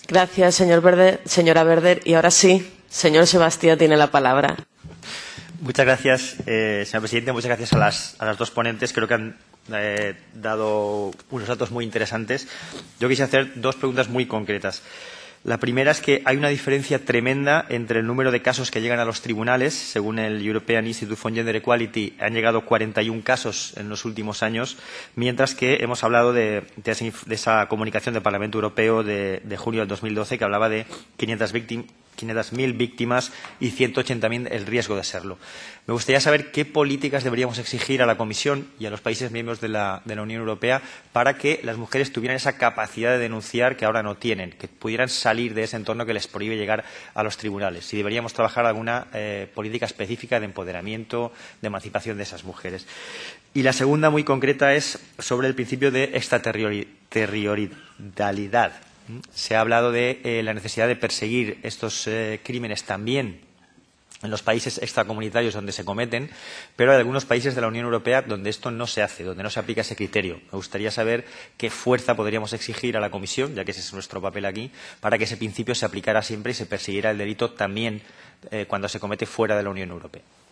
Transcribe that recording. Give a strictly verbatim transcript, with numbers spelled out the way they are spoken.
Gracias, señor Berder, señora Berder. Y ahora sí, señor Sebastia tiene la palabra. Muchas gracias, eh, señor presidente. Muchas gracias a las, a las dos ponentes. Creo que han eh, dado unos datos muy interesantes. Yo quisiera hacer dos preguntas muy concretas. La primera es que hay una diferencia tremenda entre el número de casos que llegan a los tribunales. Según el European Institute for Gender Equality, han llegado cuarenta y un casos en los últimos años, mientras que hemos hablado de, de, esa, de esa comunicación del Parlamento Europeo de, de junio del dos mil doce que hablaba de quinientas mil víctimas y ciento ochenta mil el riesgo de serlo. Me gustaría saber qué políticas deberíamos exigir a la Comisión y a los países miembros de la, de la Unión Europea para que las mujeres tuvieran esa capacidad de denunciar que ahora no tienen, que pudieran salir de ese entorno que les prohíbe llegar a los tribunales. Si deberíamos trabajar alguna eh, política específica de empoderamiento, de emancipación de esas mujeres. Y la segunda, muy concreta, es sobre el principio de extraterritorialidad. Se ha hablado de eh, la necesidad de perseguir estos eh, crímenes también en los países extracomunitarios donde se cometen, pero hay algunos países de la Unión Europea donde esto no se hace, donde no se aplica ese criterio. Me gustaría saber qué fuerza podríamos exigir a la Comisión, ya que ese es nuestro papel aquí, para que ese principio se aplicara siempre y se persiguiera el delito también eh, cuando se comete fuera de la Unión Europea.